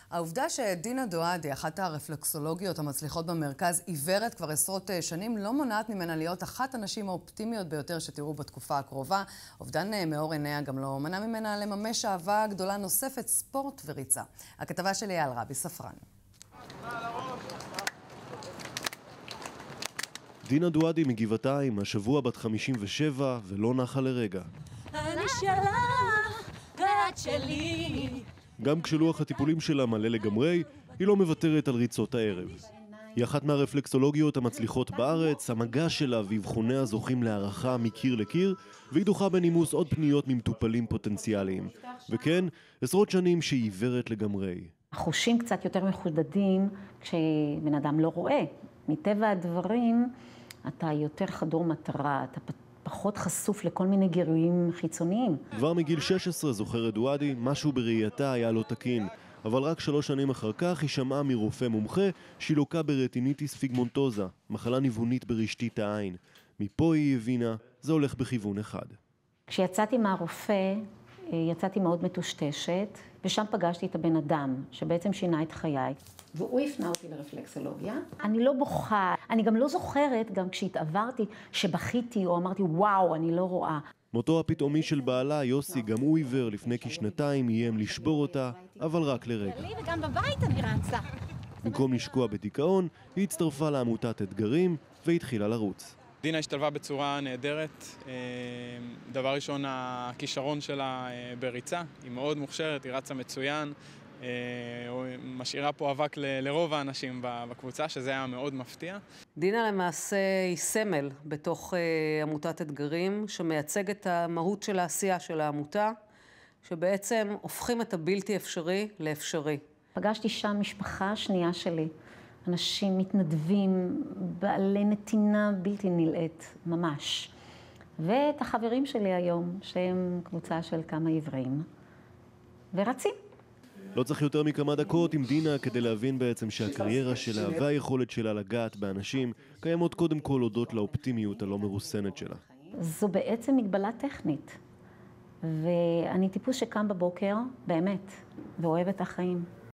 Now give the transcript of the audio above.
העובדה שדינה דואדי, אחת הרפלקסולוגיות המצליחות במרכז, עיוורת כבר עשרות שנים, לא מונעת ממנה להיות אחת הנשים האופטימיות ביותר שתראו בתקופה הקרובה. אובדן מאור עיניה גם לא מנע ממנה לממש אהבה גדולה נוספת, ספורט וריצה. הכתבה של אייל רבי ספרן. דינה דואדי מגבעתיים, השבוע בת 57 ולא נחה לרגע. אני שלך, ואת שלי. גם כשלוח הטיפולים שלה מלא לגמרי, היא לא מוותרת על ריצות הערב. היא אחת מהרפלקסולוגיות המצליחות בארץ, המגע שלה ואבחוניה זוכים להערכה מקיר לקיר, והיא דוחה בנימוס עוד פניות ממטופלים פוטנציאליים. וכן, עשרות שנים שהיא עיוורת לגמרי. החושים קצת יותר מחודדים כשבן אדם לא רואה. מטבע הדברים, אתה יותר חדור מטרה, אתה פחות חשוף לכל מיני גירויים חיצוניים. כבר מגיל 16 זוכרת דואדי, משהו בראייתה היה לא תקין. אבל רק 3 שנים אחר כך היא שמעה מרופא מומחה שהיא לוקה ברטיניטיס פיגמונטוזה, מחלה ניוונית ברשתית העין. מפה היא הבינה, זה הולך בכיוון אחד. כשיצאתי מהרופא, יצאתי מאוד מטושטשת, ושם פגשתי את הבן אדם, שבעצם שינה את חיי. והוא הפנה אותי לרפלקסולוגיה. אני לא בוכה, אני גם לא זוכרת, גם כשהתעברתי, שבכיתי או אמרתי, וואו, אני לא רואה. מותו הפתאומי של בעלה, יוסי, גם הוא עיוור לפני כשנתיים, איים לשבור אותה, אבל רק לרגע. לי וגם בבית אני רצה. במקום לשקוע בדיכאון, היא הצטרפה לעמותת אתגרים והתחילה לרוץ. דינה השתלבה בצורה נהדרת. דבר ראשון, הכישרון שלה בריצה. היא מאוד מוכשרת, היא רצה מצוין. משאירה פה אבק לרוב האנשים בקבוצה, שזה היה מאוד מפתיע. דינה למעשה היא סמל בתוך עמותת אתגרים, שמייצג את המהות של העשייה של העמותה, שבעצם הופכים את הבלתי אפשרי לאפשרי. פגשתי שם משפחה שנייה שלי. אנשים מתנדבים, בעלי נתינה בלתי נלאית, ממש. ואת החברים שלי היום, שהם קבוצה של כמה עיוורים, ורצים. לא צריך יותר מכמה דקות עם דינה כדי להבין בעצם שהקריירה שלה והיכולת שלה לגעת באנשים קיימות קודם כל הודות לאופטימיות הלא מרוסנת שלה. זו בעצם מגבלה טכנית, ואני טיפוס שקם בבוקר, באמת, ואוהב את החיים.